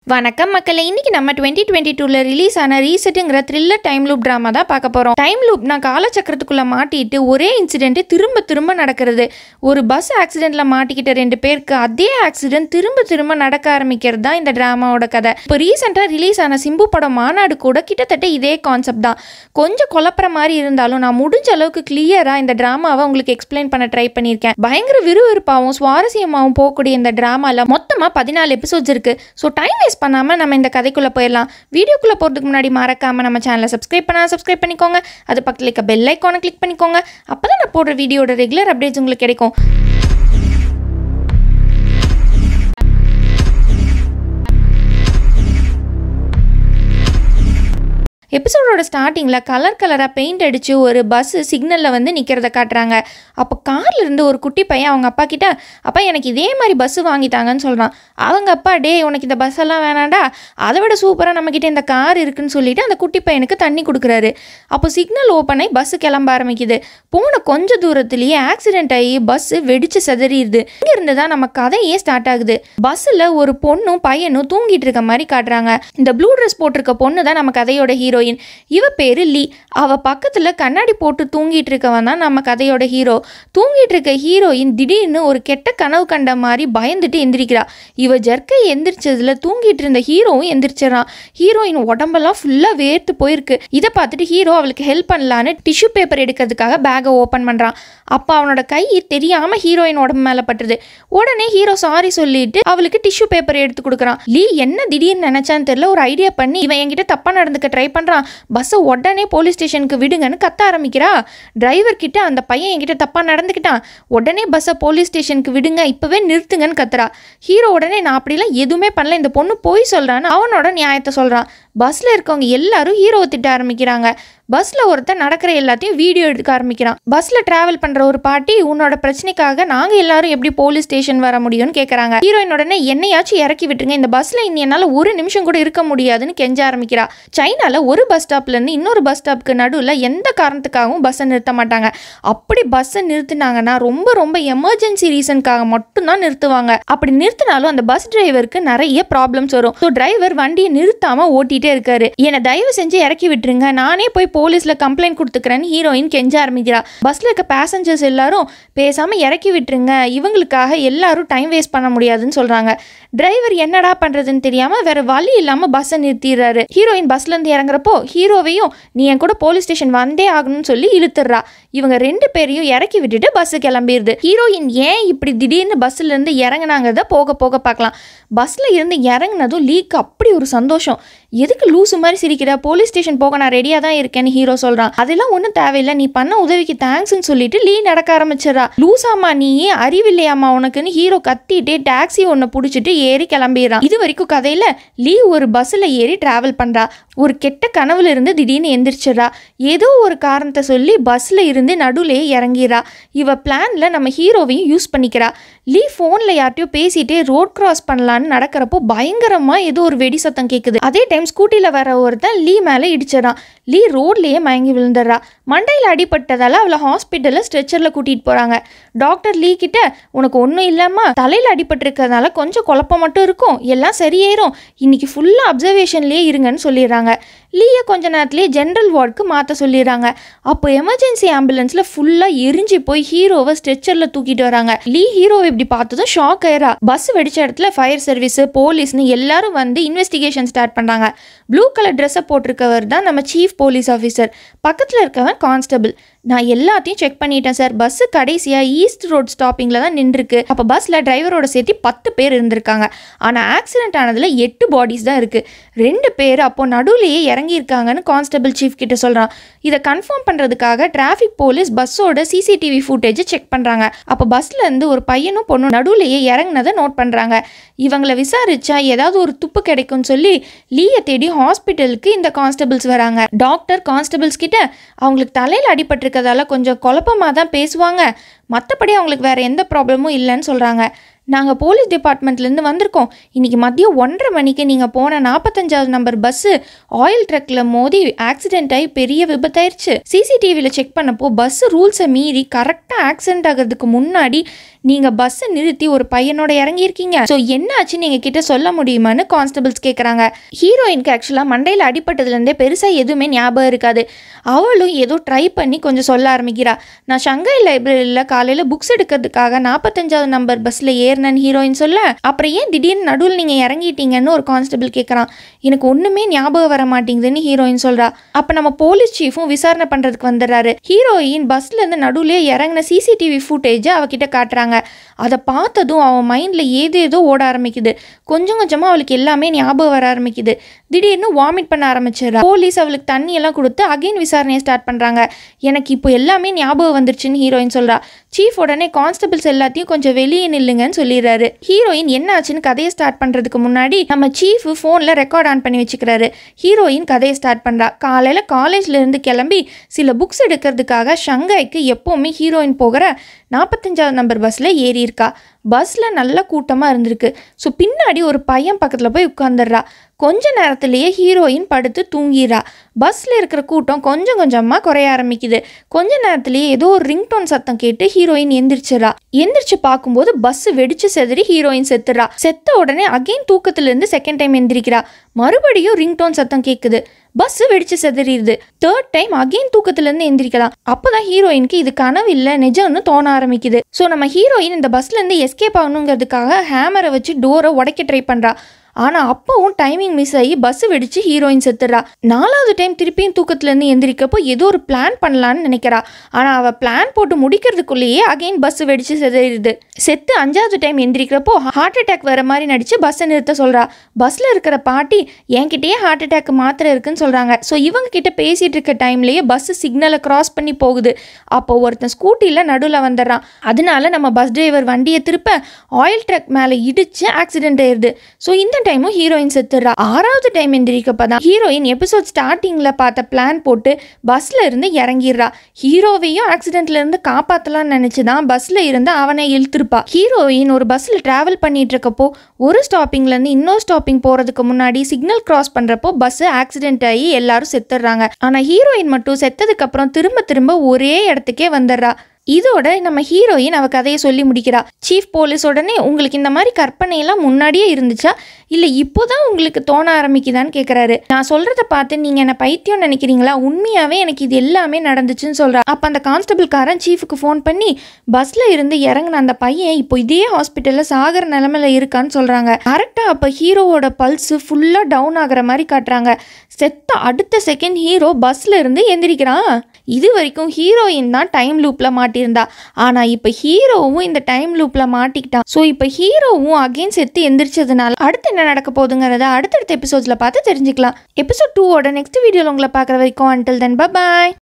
வணக்கம் மக்களே, இன்னைக்கு நம்ம 2022ல ரிலீஸ் ஆன ரீசெட்டுங்கிற த்ரில்லர் டைம் லூப் ட்ராமா தான் பார்க்க போகிறோம். டைம் லூப்னா காலச்சக்கரத்துக்குள்ளே மாட்டிட்டு ஒரே இன்சிடென்ட் திரும்ப திரும்ப நடக்கிறது. ஒரு பஸ் ஆக்சிடென்ட்டில் மாட்டிக்கிட்ட 2 பேருக்கு அதே ஆக்சிடென்ட் திரும்ப திரும்ப நடக்க ஆரம்பிக்கிறது தான் இந்த ட்ராமாவோட கதை. இப்போ ரீசெண்டாக ரிலீஸ் ஆன சிம்பு படம் மாநாடு கூட கிட்டத்தட்ட இதே கான்செப்ட் தான். கொஞ்சம் குழப்புற மாதிரி இருந்தாலும் நான் முடிஞ்ச அளவுக்கு கிளியராக இந்த ட்ராமாவை உங்களுக்கு எக்ஸ்பிளைன் பண்ண ட்ரை பண்ணியிருக்கேன். பயங்கர விறுவிறுப்பாகவும் சுவாரஸ்யமாகவும் போகக்கூடிய இந்த ட்ராமாவில் மொத்தமாக 14 எபிசோட்ஸ் இருக்குது. ஸோ டைம் வேஸ்ட் பண்ணாம நம்ம இந்த கதைக்குள்ள போயிடலாம். வீடியோக்குள்ள போறதுக்கு முன்னாடி மறக்காம நம்ம சேனலை சப்ஸ்கிரைப் பண்ணிக்கோங்க. அது பக்கத்துல இருக்க பெல் ஐகானை கிளிக் பண்ணிக்கோங்க. அப்பதான் நான் போடுற வீடியோட ரெகுலர் அப்டேட்ஸ் உங்களுக்கு கிடைக்கும். எபிசோடோட ஸ்டார்டிங்கில் கலராக பெயிண்ட் அடித்து ஒரு பஸ்ஸு சிக்னலில் வந்து நிற்கிறத காட்டுறாங்க. அப்போ காரில் இருந்து ஒரு குட்டி பையன் அவங்க அப்பா கிட்ட, அப்பா எனக்கு இதே மாதிரி பஸ்ஸு வாங்கிட்டாங்கன்னு சொல்கிறான். அவங்க அப்பா, டே உனக்கு இந்த பஸ்ஸெல்லாம் வேணாண்டா, அதை விட சூப்பராக நம்மக்கிட்ட இந்த கார் இருக்குன்னு சொல்லிட்டு அந்த குட்டி பையனுக்கு தண்ணி கொடுக்குறாரு. அப்போ சிக்னல் ஓப்பன் ஆகி பஸ்ஸு கிளம்ப ஆரம்பிக்குது. போன கொஞ்சம் தூரத்துலேயே ஆக்சிடென்ட் ஆகி பஸ்ஸு வெடிச்சு செதறிடுது. இங்கேருந்து தான் நம்ம கதையே ஸ்டார்ட் ஆகுது. பஸ்ஸில் ஒரு பொண்ணும் பையனும் தூங்கிட்டு இருக்க மாதிரி காட்டுறாங்க. இந்த ப்ளூ ட்ரெஸ் போட்டிருக்க பொண்ணு தான் நம்ம கதையோட ஹீரோயின். இவ பேரு லீ. அவ பக்கத்துல கண்ணாடி போட்டு தூங்கிட்டு இருக்கவன் தான் நம்ம கதையோட ஹீரோ. தூங்கிட்டு இருக்க ஹீரோயின் திடீர்னு ஒரு கெட்ட கனவு கண்ட மாதிரி பயந்துட்டு எந்திரிக்கிறா. இவ ஜர்க்கை எந்திரிச்சதுல தூங்கிட்டு இருந்த ஹீரோவும் எந்திரிச்சிடறான். ஹீரோயின் உடம்பெல்லாம் ஃபுல்லா வேர்த்து போயிருக்கு. இதை பார்த்துட்டு ஹீரோ அவளுக்கு ஹெல்ப் பண்ணலான்னு டிஷ்யூ பேப்பர் எடுக்கிறதுக்காக பேக்கை ஓப்பன் பண்றான். அப்ப அவனோட கை தெரியாம ஹீரோயின் உடம்பு மேல பட்டுருது. உடனே ஹீரோ சாரி சொல்லிட்டு அவளுக்கு டிஷ்யூ பேப்பர் எடுத்து கொடுக்குறான். லீ என்ன திடீர்னு நினைச்சான்னு தெரியல, ஒரு ஐடியா பண்ணி இவன் என்கிட்ட தப்பா நடந்துக்க ட்ரை பண்றான். பஸ்ஸை உடனே போலீஸ் ஸ்டேஷனுக்கு விடுங்கன்னு கத்த ஆரம்பிக்கிறா. டிரைவர் கிட்ட, அந்த பையன் என்கிட்ட தப்பா நடந்துக்கிட்டான், உடனே பஸ்ஸை போலீஸ் ஸ்டேஷனுக்கு விடுங்க, இப்பவே நிறுத்துங்கன்னு கத்துறா. ஹீரோ உடனே நான் அப்படிலாம் எதுவுமே பண்ணல, இந்த பொண்ணு போய் சொல்றான்னு அவனோட நியாயத்தை சொல்றான். பஸ்ல இருக்கவங்க எல்லாரும் ஹீரோவை திட்ட ஆரம்பிக்கிறாங்க. பஸ்ல ஒருத்தர் நடக்கிற எல்லாத்தையும் வீடியோ எடுக்க ஆரம்பிக்கிறான். பஸ்ல டிராவல் பண்ற ஒரு பாட்டி, உன்னோட பிரச்சனைக்காக நாங்க எல்லாரும் எப்படி போலீஸ் ஸ்டேஷன் வர முடியும்னு கேட்கறாங்க. ஹீரோயின் உடனே என்னையாச்சும் இறக்கி விட்டுருங்க, இந்த பஸ்ல இனி என்னால ஒரு நிமிஷம் கூட இருக்க முடியாதுன்னு கெஞ்ச ஆரம்பிக்கிறா. சைனால ஒரு பஸ் ஸ்டாப்ல இருந்து இன்னொரு பஸ் ஸ்டாப்க்கு நடுவில் எந்த காரணத்துக்காகவும் பஸ்ஸை நிறுத்த மாட்டாங்க. அப்படி பஸ்ஸை நிறுத்தினாங்கன்னா ரொம்ப ரொம்ப எமர்ஜென்சி ரீசனுக்காக மட்டும்தான் நிறுத்துவாங்க. அப்படி நிறுத்தினாலும் அந்த பஸ் டிரைவருக்கு நிறைய ப்ராப்ளம்ஸ் வரும். ஸோ டிரைவர் வண்டியை நிறுத்தாம ஓட்டிட்டே இருக்காரு. என்னை தயவு செஞ்சு இறக்கி விட்டுருங்க, நானே போய் போலீஸ்ல கம்ப்ளைண்ட் கொடுத்துக்கிறேன்னு ஹீரோயின் கெஞ்ச ஆரம்பிக்கிறா. பஸ்ல இருக்க பேசஞ்சர்ஸ் எல்லாரும் பேசாம இறக்கி விட்டுருங்க, இவங்களுக்காக எல்லாரும் டைம் வேஸ்ட் பண்ண முடியாதுன்னு சொல்றாங்க. டிரைவர் என்னடா பண்றதுன்னு தெரியாம வேற வழி இல்லாம பஸ்ஸை நிறுத்திடுறாரு. ஹீரோயின் பஸ்ல இருந்து இறங்குறப்போ ஹீரோவையும் நீ என் கூட போலீஸ் ஸ்டேஷன் வந்தே ஆகணும்னு சொல்லி இழுத்துறா. இவங்க 2 பேரையும் இறக்கி விட்டுட்டு பஸ் கிளம்பிடுது. ஹீரோயின் ஏன் இப்படி திடீர்னு பஸ்ல இருந்து இறங்குனாங்கிறத போக போக பார்க்கலாம். பஸ்ல இருந்து இறங்குனதும் லீக்கு அப்படி ஒரு சந்தோஷம். எதுக்கு லூசு மாதிரி சிரிக்கிற, போலீஸ் ஸ்டேஷன் போக நான் ரெடியா தான் இருக்கேன்னு ஹீரோ சொல்றான். அதெல்லாம் ஒன்றும் தேவையில்லை, நீ பண்ண உதவிக்கு தேங்க்ஸ்ன்னு சொல்லிட்டு லீ நடக்க ஆரம்பிச்சிடறா. லூசாமா நீ, அறிவில்லையாமா உனக்குன்னு ஹீரோ கத்திட்டே டாக்ஸி ஒன்று பிடிச்சிட்டு ஏறி கிளம்பிடுறான். இது வரைக்கும் கதையில லீ ஒரு பஸ்ல ஏறி டிராவல் பண்றா. ஒரு கெட்ட கனவுல இருந்து திடீர்னு எந்திரிச்சிடறா. ஏதோ ஒரு காரணத்தை சொல்லி பஸ்ல இருந்து நடுவுலயே இறங்கிறா. இவ பிளான்ல நம்ம ஹீரோவையும் யூஸ் பண்ணிக்கிறா. லீ போன்ல யார்ட்டையோ பேசிட்டே ரோட் கிராஸ் பண்ணலான்னு நடக்கிறப்போ பயங்கரமா ஏதோ ஒரு வெடி சத்தம் கேட்குது. அதே டைம் ஸ்கூட்டில வர ஒருத்தன் லீ மேல இடிச்சிடறான். லீ ரோட்லயே மயங்கி விழுந்துடுறா. மண்டையில் அடிபட்டதால அவளை ஹாஸ்பிட்டல்ல ஸ்ட்ரெச்சர்ல கூட்டிட்டு போறாங்க. டாக்டர் லீ கிட்ட, உனக்கு ஒன்றும் இல்லாம தலையில அடிபட்டு இருக்கிறதுனால கொஞ்சம் குழப்பம் மட்டும் இருக்கும், எல்லாம் சரியாயிரும், இன்னைக்கு ஃபுல்லா அப்சர்வேஷன்லயே இருங்கன்னு சொல்லிடுறாங்க. லீயை கொஞ்ச நேரத்திலேயே ஜென்ரல் வார்டுக்கு மாற்ற சொல்லிடுறாங்க. அப்போ எமர்ஜென்சி ஆம்புலன்ஸ்ல ஃபுல்லா எரிஞ்சு போய் ஹீரோவை ஸ்ட்ரெச்சர்ல தூக்கிட்டு வராங்க. லீ ஹீரோவை இப்படி பார்த்ததும் ஷாக் ஆயிரா. பஸ் வெடிச்ச இடத்துல ஃபயர் சர்வீஸ், போலீஸ்னு எல்லாரும் வந்து இன்வெஸ்டிகேஷன் ஸ்டார்ட் பண்றாங்க. ப்ளூ கலர் ட்ரெஸ்ஸை போட்டிருக்கவர் தான் நம்ம சீஃப் போலீஸ் ஆஃபீஸர். பக்கத்தில் இருக்கவன் கான்ஸ்டபிள். நான் எல்லாத்தையும் செக் பண்ணிட்டேன் சார், பஸ் கடைசியா ஈஸ்ட் ரோட் ஸ்டாப்பிங்ல தான் நின்றுருக்கு. அப்போ பஸ்ல டிரைவரோட சேர்த்து 10 பேர் இருந்திருக்காங்க. ஆனா ஆக்சிடென்ட் ஆனதுல 8 பாடிஸ் தான் இருக்கு. 2 பேர் அப்போ நடுவுலயே இறங்கி இருக்காங்கன்னு கான்ஸ்டபிள் சீஃப் கிட்ட சொல்றான். இதை கன்ஃபார்ம் பண்றதுக்காக டிராஃபிக் போலீஸ் பஸ்ஸோட சிசிடிவி ஃபுட்டேஜ் செக் பண்றாங்க. அப்போ பஸ்ல இருந்து ஒரு பையனும் பொண்ணும் நடுவுலயே இறங்குனதை நோட் பண்றாங்க. இவங்களை விசாரிச்சா ஏதாவது ஒரு துப்பு கிடைக்கும்னு சொல்லி லீயை தேடி ஹாஸ்பிட்டலுக்கு இந்த கான்ஸ்டபிள்ஸ் வராங்க. டாக்டர் கான்ஸ்டபிள்ஸ் கிட்ட அவங்களுக்கு தலையில அடிபட்டிருக்கதால கொஞ்சம் குழப்பமா தான் பேசுவாங்க, மற்றபடி அவங்களுக்கு வேற எந்த ப்ராப்ளமும் இல்லைன்னு சொல்றாங்க. நாங்கள் போலீஸ் டிபார்ட்மெண்ட்லேருந்து வந்திருக்கோம். இன்றைக்கி மதியம் 1:30 மணிக்கு நீங்கள் போன 45வது நம்பர் பஸ்ஸு ஆயில் ட்ரக்கில் மோதி ஆக்சிடென்ட் ஆகி பெரிய விபத்தாயிருச்சு. சிசிடிவியில் செக் பண்ணப்போ பஸ்ஸு ரூல்ஸை மீறி கரெக்டாக ஆக்சிடென்ட் ஆகிறதுக்கு முன்னாடி நீங்கள் பஸ்ஸை நிறுத்தி ஒரு பையனோட இறங்கியிருக்கீங்க. ஸோ என்ன ஆச்சு நீங்கள் கிட்ட சொல்ல முடியுமான்னு கான்ஸ்டபிள்ஸ் கேட்குறாங்க. ஹீரோயினுக்கு ஆக்சுவலாக மண்டையில் அடிப்பட்டதுலேருந்தே பெருசாக எதுவுமே ஞாபகம் இருக்காது. அவளும் ஏதோ ட்ரை பண்ணி கொஞ்சம் சொல்ல ஆரம்பிக்கிறா. நான் ஷங்காய் லைப்ரரியில் காலையில் புக்ஸ் எடுக்கிறதுக்காக 45வது நம்பர் பஸ்ஸில் ஏறினேன்னு ஹீரோயின் சொல்ல, அப்புறம் ஏன் திடீர்னு நடுவில் நீங்கள் இறங்கிட்டீங்கன்னு ஒரு கான்ஸ்டபிள் கேட்குறான். எனக்கு ஒன்றுமே ஞாபகம் வர மாட்டேங்குதுன்னு ஹீரோயின் சொல்கிறா. அப்போ நம்ம போலீஸ் சீஃபும் விசாரணை பண்ணுறதுக்கு வந்துடுறாரு. ஹீரோயின் பஸ்லேருந்து நடுவிலே இறங்கின சிசிடிவி ஃபுட்டேஜை அவகிட்ட காட்டுறாங்க. அதை பார்த்ததும் அவன் மைண்டில் ஏதேதோ ஓட ஆரம்பிக்குது. கொஞ்சம் கொஞ்சமாக அவளுக்கு எல்லாமே ஞாபகம் வர ஆரம்பிக்குது. திடீர்னு வாமிட் பண்ண ஆரம்பிச்சிடறா. போலீஸ் அவளுக்கு தண்ணியெல்லாம் கொடுத்து அகைன் விசாரணையை ஸ்டார்ட் பண்ணுறாங்க. எனக்கு இப்போ எல்லாமே ஞாபகம் வந்துருச்சுன்னு ஹீரோயின் சொல்கிறா. சீஃப் உடனே கான்ஸ்டபிள்ஸ் எல்லாத்தையும் கொஞ்சம் வெளியே நில்லுங்கன்னு சொல்லிடுறாரு. ஹீரோயின் என்ன ஆச்சுன்னு கதையை ஸ்டார்ட் பண்ணுறதுக்கு முன்னாடி நம்ம சீஃப் ஃபோனில் ரெக்கார்ட் ஆன் பண்ணி வச்சுக்கிறாரு. ஹீரோயின் கதையை ஸ்டார்ட் பண்ணுறா. காலையில் காலேஜ்லேருந்து கிளம்பி சில புக்ஸ் எடுக்கிறதுக்காக ஷங்காய்க்கு எப்போவுமே ஹீரோயின் போகிற 45வது நம்பர் பஸ்ஸில் ஏறி இருக்கா. பஸ்ஸில் நல்ல கூட்டமாக இருந்திருக்கு. ஸோ பின்னாடி ஒரு பையன் பக்கத்தில் போய் உட்காந்துடுறா. கொஞ்ச நேரத்திலேயே ஹீரோயின் படுத்து தூங்கிடுறா. பஸ்ஸில் இருக்கிற கூட்டம் கொஞ்சம் கொஞ்சமாக குறைய ஆரம்பிக்குது. கொஞ்ச நேரத்திலேயே ஏதோ ஒரு ரிங்டோன் சத்தம் கேட்டு ஹீரோயின் எந்திரிச்சிடறா. எந்திரிச்சு பார்க்கும்போது பஸ் வெடிச்சு செதறி ஹீரோயின் செத்துறா. செத்த உடனே அகைன் தூக்கத்திலேருந்து செகண்ட் டைம் எந்திரிக்கிறா. மறுபடியும் ரிங்டோன் சத்தம் கேட்குது. பஸ் வெடிச்சு செதறிடுது. தேர்ட் டைம் அகைன் தூக்கத்திலேருந்து எந்திரிக்கலாம். அப்போதான் ஹீரோயினுக்கு இது கனவு இல்லை நிஜம்னு தோண ஆரம்பிக்குது. ஸோ நம்ம ஹீரோயின் இந்த பஸ்லேருந்து எஸ்கேப் ஆகணுங்கிறதுக்காக ஹேமரை வச்சு டோரை உடைக்க ட்ரை பண்ணுறா. ஆனால் அப்பவும் டைமிங் மிஸ் ஆகி பஸ் வெடிச்சு ஹீரோயின் செத்துறா. 4வது டைம் திருப்பியும் தூக்கத்துலேருந்து எந்திரிக்கப்போ ஏதோ ஒரு பிளான் பண்ணலான்னு நினைக்கிறா. ஆனால் அவள் பிளான் போட்டு முடிக்கிறதுக்குள்ளேயே அகைன் பஸ் வெடிச்சு செதறிடுது. செத்து 5வது டைம் எந்திரிக்கிறப்போ ஹார்ட் அட்டாக் வர மாதிரி நடித்து பஸ்ஸை நிறுத்த சொல்கிறா. பஸ்ஸில் இருக்கிற பாட்டி என்கிட்டயே ஹார்ட் அட்டாக் மாத்திரை இருக்குன்னு சொல்கிறாங்க. ஸோ இவங்க கிட்ட பேசிகிட்டு இருக்க டைம்லேயே பஸ் சிக்னலை கிராஸ் பண்ணி போகுது. அப்போ ஒருத்தன் ஸ்கூட்டியில் நடுவில் வந்துடுறான். அதனால நம்ம பஸ் டிரைவர் வண்டியை திருப்ப ஆயில் ட்ரக் மேலே இடித்து ஆக்சிடென்ட் ஆயிடுது. ஸோ இந்த டைமும் ஹீரோயின் செத்துறா. 6வது டைம் எந்திரிக்கப்பதான் ஹீரோயின் எபிசோட் ஸ்டார்டிங்ல பார்த்த பிளான் போட்டு பஸ்ல இருந்து இறங்கிடுறா. ஹீரோவையும் ஆக்சிடென்ட்ல இருந்து காப்பாத்தலாம்னு நினைச்சுதான் பஸ்ல இருந்து அவனை இழுத்துருப்பா. ஹீரோயின் ஒரு பஸ்ல டிராவல் பண்ணிட்டு இருக்கப்போ ஒரு ஸ்டாப்பிங்ல இருந்து இன்னொரு ஸ்டாப்பிங் போறதுக்கு முன்னாடி சிக்னல் கிராஸ் பண்றப்போ பஸ் ஆக்சிடென்ட் ஆகி எல்லாரும் செத்துடுறாங்க. ஆனா ஹீரோயின் மட்டும் செத்ததுக்கு அப்புறம் திரும்ப திரும்ப ஒரே இடத்துக்கே வந்துடுறா. இதோட நம்ம ஹீரோயின் அவ கதையை சொல்லி முடிக்கிறா. சீஃப் போலீஸ் உடனே உங்களுக்கு இந்த மாதிரி கற்பனையெல்லாம் முன்னாடியே இருந்துச்சா இல்லை இப்போதான் உங்களுக்கு தோண ஆரம்பிக்குதான்னு கேட்குறாரு. நான் சொல்கிறத பார்த்து நீங்கள் என்ன பைத்தியம் நினைக்கிறீங்களா? உண்மையாகவே எனக்கு இது எல்லாமே நடந்துச்சுன்னு சொல்கிறா. அப்போ அந்த கான்ஸ்டபிள்காரன் சீஃபுக்கு ஃபோன் பண்ணி பஸ்ஸில் இருந்து இறங்கின அந்த பையன் இப்போ இதே ஹாஸ்பிட்டலில் சாகிற நிலமையில இருக்கான்னு சொல்கிறாங்க. கரெக்டாக அப்போ ஹீரோவோட பல்ஸு ஃபுல்லாக டவுன் ஆகிற மாதிரி காட்டுறாங்க. செத்த அடுத்த செகண்ட் ஹீரோ பஸ்ஸில் இருந்து எந்திரிக்கிறான். இது வரைக்கும் ஹீரோயின் தான் டைம் லூப்பில் மாட்டியிருந்தா. ஆனால் இப்போ ஹீரோவும் இந்த டைம் லூப்பில் மாட்டிக்கிட்டான். ஸோ இப்போ ஹீரோவும் அகைன் செத்து எந்திரிச்சதுனால அடுத்து என்ன நடக்க போகுதுங்கிறத அடுத்தடுத்த எபிசோட்ஸில் பார்த்து தெரிஞ்சுக்கலாம். எபிசோட் 2ஓட நெக்ஸ்ட் வீடியோவில் உங்களை பார்க்குற வரைக்கும் until then bye bye.